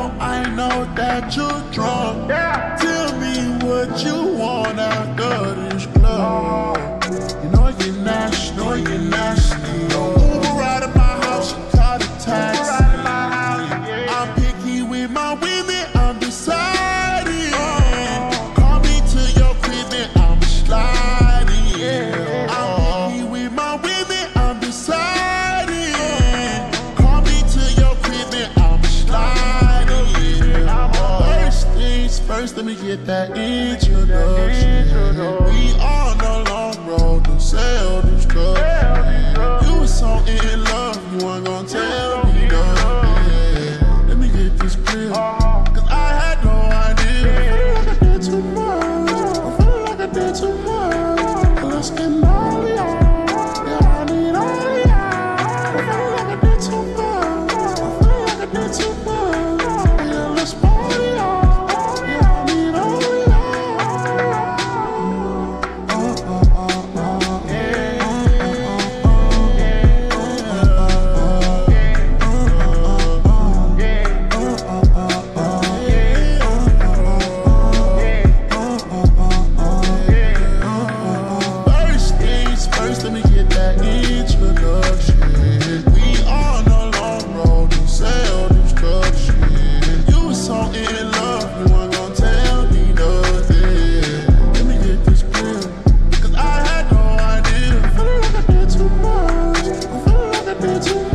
I know that you're drunk. Tell me what you want after this club. You know I get nasty, Uber out of my house, you call it taxi. I'm picky with my women, I'm deciding. Call me to your crib and I'm sliding. I'm picky with my women, I'm deciding. Call me to your crib and I'm sliding. First things first, let me get that introduction. We on the long road to sell this drugs. You was so in love, you weren't gonna tell me nothing. Let me get this clear, cause I had no idea. I feel like I did too much, I feel like I did too much. Let's get all y'all, yeah, I need all y'all. I feel like I did too much, I feel like I did too much. Yeah, let's party on, yeah, I need all let me get that introduction. We on a long road to sell destruction. You was so in love, you weren't gonna tell me nothing. Let me get this clear, cause I had no idea. I feel like I did too much, I feel like I did too much.